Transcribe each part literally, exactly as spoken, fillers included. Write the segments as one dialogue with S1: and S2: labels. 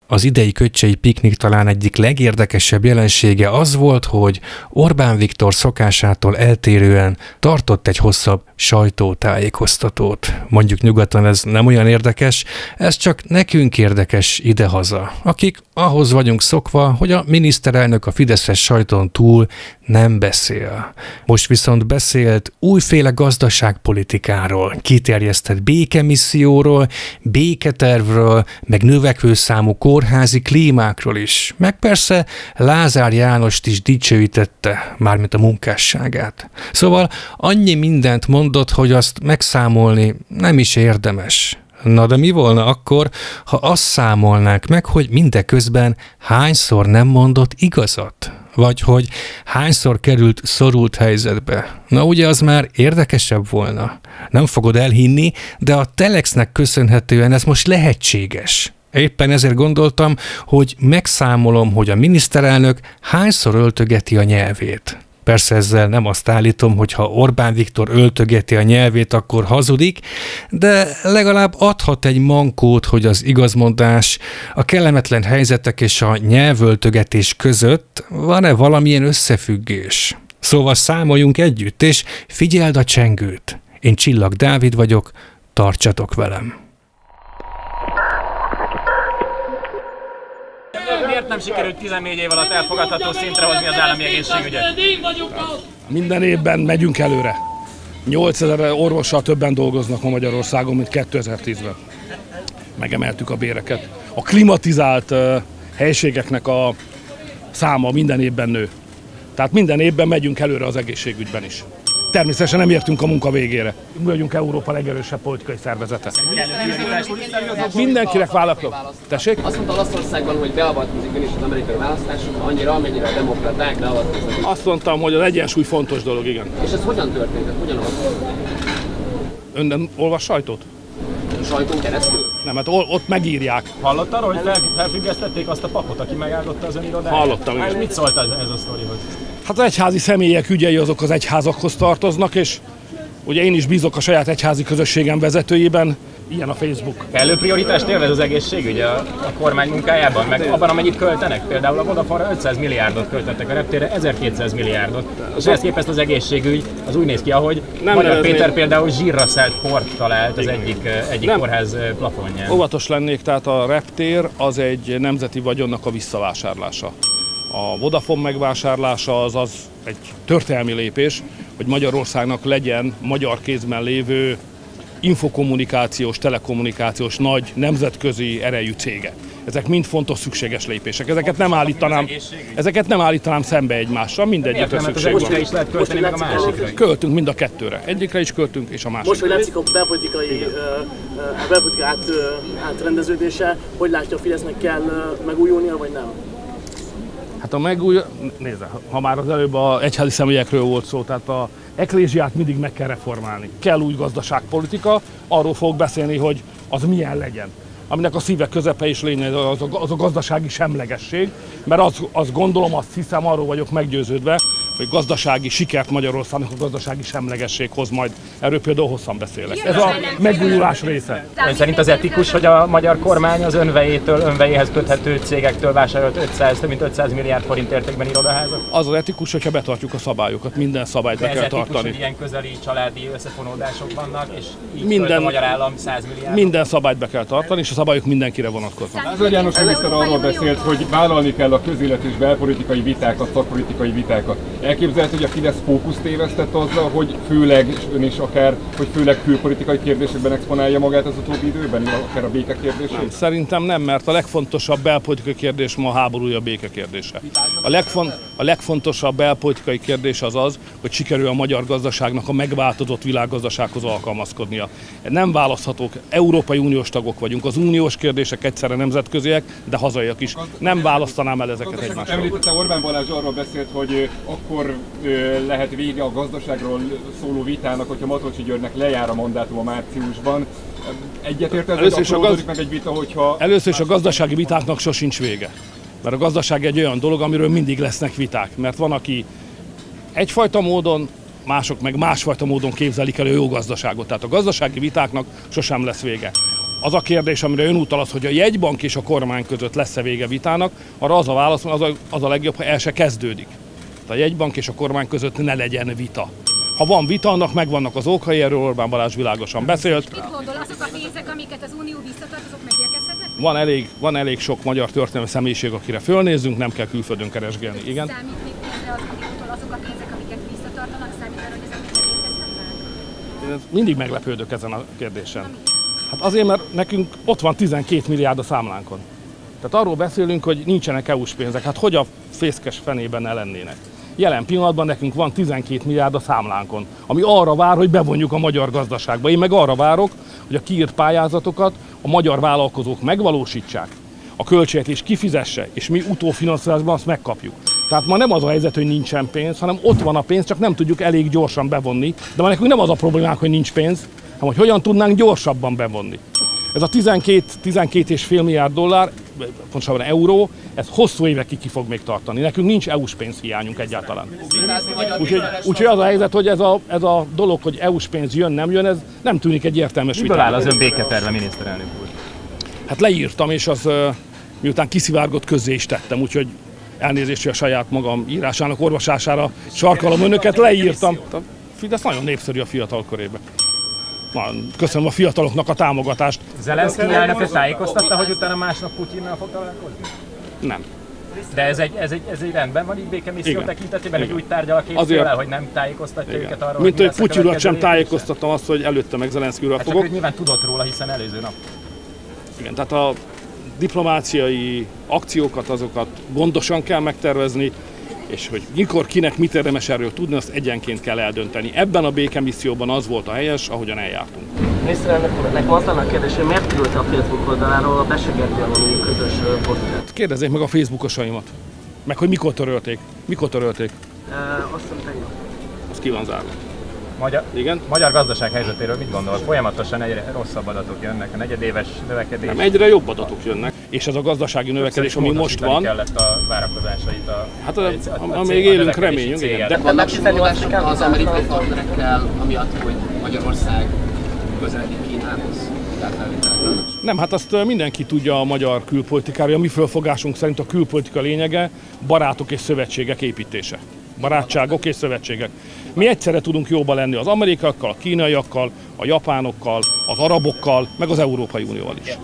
S1: Az idei Köccsei piknik talán egyik legérdekesebb jelensége az volt, hogy Orbán Viktor szokásától eltérően tartott egy hosszabb sajtótájékoztatót. Mondjuk nyugaton ez nem olyan érdekes, ez csak nekünk érdekes idehaza, akik ahhoz vagyunk szokva, hogy a miniszterelnök a fideszes sajton túl nem beszél. Most viszont beszélt újféle gazdaságpolitikáról, kiterjesztett békemisszióról, béketervről, meg növekvő számú kórházi klímákról is, meg persze Lázár Jánost is dicsőítette, mármint a munkásságát. Szóval annyi mindent mondott, hogy azt megszámolni nem is érdemes. Na de mi volna akkor, ha azt számolnák meg, hogy mindeközben hányszor nem mondott igazat? Vagy hogy hányszor került szorult helyzetbe? Na ugye az már érdekesebb volna. Nem fogod elhinni, de a Telexnek köszönhetően ez most lehetséges. Éppen ezért gondoltam, hogy megszámolom, hogy a miniszterelnök hányszor öltögeti a nyelvét. Persze ezzel nem azt állítom, hogy ha Orbán Viktor öltögeti a nyelvét, akkor hazudik, de legalább adhat egy mankót, hogy az igazmondás, a kellemetlen helyzetek és a nyelvöltögetés között van-e valamilyen összefüggés. Szóval számoljunk együtt, és figyeld a csengőt. Én Csillag Dávid vagyok, tartsatok velem!
S2: Miért nem sikerült tizennégy év alatt elfogadható szintre hozni az állami egészségügyet?
S3: Minden évben megyünk előre. nyolcezer orvossal többen dolgoznak ma Magyarországon, mint kétezer-tízben. Megemeltük a béreket. A klimatizált uh, helységeknek a száma minden évben nő. Tehát minden évben megyünk előre az egészségügyben is. Természetesen nem értünk a munka végére. Mi vagyunk Európa legerősebb politikai szervezete. Mindenkinek választok. Tessék?
S4: Azt mondta Olaszországban, hogy beavatkozik ön is az amerikai választásokra, annyira, amennyire a demokraták beavatkoznak.
S3: Azt mondtam, hogy az egyensúly fontos dolog, igen.
S4: És ez hogyan történt? Hogyan alakult?
S3: Ön nem olvas sajtót?
S4: A sajtón keresztül?
S3: Nem, hát ott megírják.
S2: Hallott arról, hogy fel, felfüggesztették azt a papot, aki megáldotta az ön irodáját?
S3: Hallottam, igen.
S2: És mit szólt ez, ez a sztorihoz?
S3: Hát az egyházi személyek ügyei azok az egyházakhoz tartoznak, és ugye én is bízok a saját egyházi közösségem vezetőjében, ilyen a Facebook.
S2: Kellő prioritást élvez az egészségügy a, a kormány munkájában, meg abban, amennyit költenek? Például a Vodafone-ra ötszáz milliárdot költöttek, a reptérre ezerkétszáz milliárdot. És ezt képest az egészségügy az úgy néz ki, ahogy Magyar Péter például zsírra szelt port talált az egyik, egyik kórház plafonján.
S3: Óvatos lennék, tehát a reptér az egy nemzeti vagyonnak a visszavásárlása. A Vodafone megvásárlása az az egy történelmi lépés, hogy Magyarországnak legyen magyar kézben lévő infokommunikációs, telekommunikációs nagy nemzetközi erejű cége. Ezek mind fontos, szükséges lépések. Ezeket nem állítanám, ezeket nem állítanám szembe egymással, mindegyikre szükség van.
S2: Most is lehet költeni meg a másikra.
S3: Költünk mind a kettőre. Egyikre is költünk, és a másikra.
S5: Most, hogy látszik a belpolitikai, a belpolitikai át, átrendeződése, hogy látja, a Fidesznek kell megújulnia, vagy nem?
S3: Hát a megúj... Nézze, ha már az előbb az egyházi személyekről volt szó, tehát a eklézsiát mindig meg kell reformálni. Kell új gazdaságpolitika, arról fogok beszélni, hogy az milyen legyen. Aminek a szíve közepe is lényeg, az a, az a gazdasági semlegesség, mert azt, azt gondolom, azt hiszem, arról vagyok meggyőződve, hogy gazdasági sikert Magyarországnak a gazdasági semlegesség hoz majd. Erről például hosszan beszélek. Ez a megújulás része.
S2: Ön szerint az etikus, hogy a magyar kormány az önvejétől, önvejéhez köthető cégektől vásárolt ötszáz, több mint ötszáz milliárd forint értékben irodaházat?
S3: Az az etikus, hogyha betartjuk a szabályokat, minden szabályt be kell tartani.
S2: Ez etikus, hogy ilyen közeli családi összefonódások vannak, és így
S3: minden,
S2: a magyar állam száz milliárd?
S3: Minden szabályt be kell tartani, és a szabályok mindenkire vonatkoznak.
S6: Lázár János miniszter arról beszélt, hogy vállalni kell a közélet és belpolitikai vitákat, szakpolitikai vitákat. Elképzelhető, hogy a Fidesz fókuszt tévesztett azzal, hogy főleg, és ön is akár, hogy főleg külpolitikai kérdésekben exponálja magát az utóbbi időben, akár a béke kérdését? Nem,
S3: szerintem nem, mert a legfontosabb belpolitikai kérdés ma a háborúja, a béke kérdése. A, legfon, a legfontosabb belpolitikai kérdés az az, hogy sikerül a magyar gazdaságnak a megváltozott világgazdasághoz alkalmazkodnia. Nem választhatók, Európai Uniós tagok vagyunk, az uniós kérdések egyszerre nemzetköziek, de hazaiak is. Nem választanám el ezeket egymástól.
S6: Említette, Orbán Balázs arról beszélt, hogy akkor lehet vége a gazdaságról szóló vitának, hogyha Matolcsy Györgynek lejár a mandátuma márciusban. Egyetért ezzel, akkor oldódik meg egy vita, hogyha...
S3: Először is a gazdasági vitáknak sosincs vége. Mert a gazdaság egy olyan dolog, amiről mindig lesznek viták. Mert van, aki egyfajta módon, mások meg másfajta módon képzelik el a jó gazdaságot. Tehát a gazdasági vitáknak sosem lesz vége. Az a kérdés, amire ön utal, az, hogy a jegybank és a kormány között lesz-e vége vitának, arra az a válasz, az a, az a legjobb, ha el se kezdődik. A jegybank és a kormány között ne legyen vita. Ha van vita, annak megvannak az okai, erről Orbán Balázs világosan beszélt.
S7: Mit gondol, azok a pénzek, amiket az Unió visszatart, azok megérkezhetnek?
S3: Van elég, van elég sok magyar történelmi személyiség, akire fölnézzünk, nem kell külföldön keresgélni. Igen?
S7: Számít még pénzre az Uniótól azok a pénzek, amiket visszatartanak, számít arra, hogy ezek megérkezhetnek?
S3: Én mindig meglepődök ezen a kérdésen. Hát azért, mert nekünk ott van tizenkét milliárd a számlánkon. Tehát arról beszélünk, hogy nincsenek é u-s pénzek. Hát hogy a fészkes fenében ne lennének? Jelen pillanatban nekünk van tizenkét milliárd a számlánkon, ami arra vár, hogy bevonjuk a magyar gazdaságba. Én meg arra várok, hogy a kiírt pályázatokat a magyar vállalkozók megvalósítsák, a költségvetés kifizesse, és mi utófinanszírozásban azt megkapjuk. Tehát ma nem az a helyzet, hogy nincsen pénz, hanem ott van a pénz, csak nem tudjuk elég gyorsan bevonni. De ma nekünk nem az a problémánk, hogy nincs pénz, hanem hogy hogyan tudnánk gyorsabban bevonni. Ez a tizenkét és fél milliárd dollár, pontosabban euró, ez hosszú évekig ki fog még tartani. Nekünk nincs é u-s pénzhiányunk egyáltalán. Úgyhogy úgy, az a helyzet, hogy ez a, ez a dolog, hogy é u-s pénz jön, nem jön, ez nem tűnik egy értelmes
S2: vitának. Miből áll az ön béketerve, miniszterelnök úr?
S3: Hát leírtam, és az miután kiszivárgott, közzé is tettem, úgyhogy elnézést, hogy a saját magam írásának olvasására sarkalom önöket, leírtam. A Fidesz nagyon népszerű a fiatal körében. Köszönöm a fiataloknak a támogatást.
S2: Zelenszky elnöke tájékoztatta, hogy utána másnap Putyinnal fog találkozni?
S3: Nem.
S2: De ez egy, ez egy, ez egy rendben van így békemisszió tekintetében, hogy úgy tárgyal a két
S3: Azért,
S2: féllel, hogy nem tájékoztatja igen. őket arról,
S3: mint hogy Putyinról sem tájékoztattam azt, hogy előtte meg Zelenszkyről
S2: hát
S3: fogok.
S2: Csak nyilván tudott róla, hiszen előző nap.
S3: Igen, tehát a diplomáciai akciókat, azokat gondosan kell megtervezni, és hogy mikor, kinek mit érdemes erről tudni, azt egyenként kell eldönteni. Ebben a békemisszióban az volt a helyes, ahogyan eljártunk.
S5: Miniszterelnök úr, nekem az lenne a kérdés, hogy miért került a Facebook oldaláról a Bessegertől való közös posztját?
S3: Kérdezzék meg a Facebookosaimat. Meg hogy mikor törölték. Mikor törölték?
S5: E, azt hiszem tegnap.
S3: Az ki van zárva.
S2: Magyar,
S3: Igen?
S2: magyar gazdaság helyzetéről mit gondol? Folyamatosan egyre rosszabb adatok jönnek, a negyedéves növekedés.
S3: Nem, egyre jobb adatok jönnek. És ez a gazdasági növekedés, ami most van.
S2: Kellett a várakozásait a...
S3: Hát a, a, a, a még élünk, reményünk, igen.
S4: De vannak simulások az amerikai partnerekkel, amiatt, hogy Magyarország közeledik Kínához?
S3: Nem, hát azt mindenki tudja a magyar külpolitikáról, a mi fölfogásunk szerint a külpolitika lényege barátok és szövetségek építése. Barátságok és szövetségek. Mi egyszerre tudunk jóba lenni az amerikaiakkal, a kínaiakkal, a japánokkal, az arabokkal, meg az Európai Unióval is.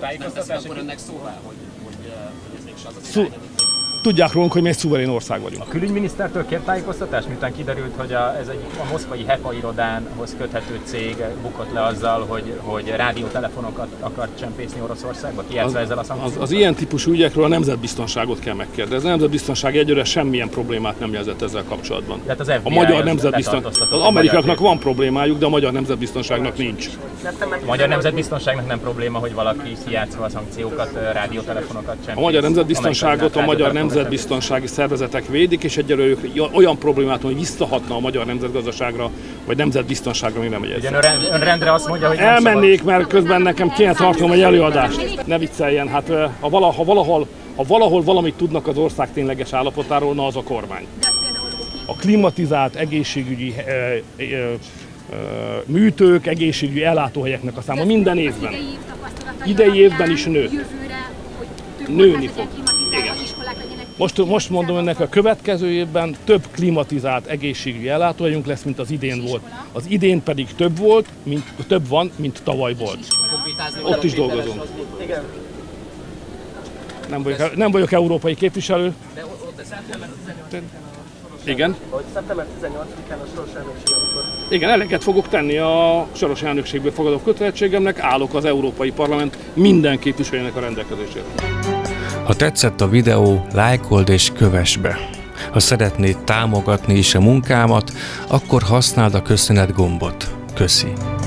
S3: Tudják rólunk, hogy mi egy szuverén ország vagyunk.
S2: A külügyminisztertől kért tájékoztatást, miután kiderült, hogy a, ez egy a moszkvai HEPA irodánhoz köthető cég bukott le azzal, hogy, hogy rádiótelefonokat akart csempészni Oroszországba, kijátszva ezzel a szankcióval?
S3: Az, az ilyen típusú ügyekről a nemzetbiztonságot kell megkérdezni. A nemzetbiztonság egyre semmilyen problémát nem jelzett ezzel kapcsolatban.
S2: Az
S3: a magyar nemzetbiztonság. Az amerikaiaknak van problémájuk, de a magyar nemzetbiztonságnak nincs.
S2: A magyar nemzetbiztonságnak nem probléma, hogy valaki kijátszva a szankciókat, rádiótelefonokat csempész.
S3: A magyar nemzetbiztonságot a magyar nemzetbiztonsági szervezetek védik, és egyelőre olyan problémát, hogy visszahatna a magyar nemzetgazdaságra, vagy nemzetbiztonságra, még nem egyeztek.
S2: Ugyan ön rendre azt mondja, hogy
S3: elmennék, mert közben nekem kéne tartanom egy előadást. Ne vicceljen, hát ha valahol, ha valahol, ha valahol valamit tudnak az ország tényleges állapotáról, na az a kormány. A klimatizált egészségügyi e, e, e, műtők, egészségügyi ellátóhelyeknek a száma minden évben. Idei évben is nő. Nőni fog. Igen. Most, most mondom önnek, a következő évben több klimatizált egészségügyi ellátóhelyünk lesz, mint az idén volt. Az idén pedig több volt, mint, több van, mint tavaly volt. Ott is dolgozunk. Nem vagyok, nem vagyok európai képviselő. Igen.
S5: szeptember tizennyolcadikán a soros elnökség, amikor...
S3: Igen, eleget fogok tenni a soros elnökségből fogadó kötelezettségemnek, állok az Európai Parlament minden képviselőjének a rendelkezésére.
S1: Ha tetszett a videó, lájkold és kövess be. Ha szeretnéd támogatni is a munkámat, akkor használd a köszönet gombot. Köszi!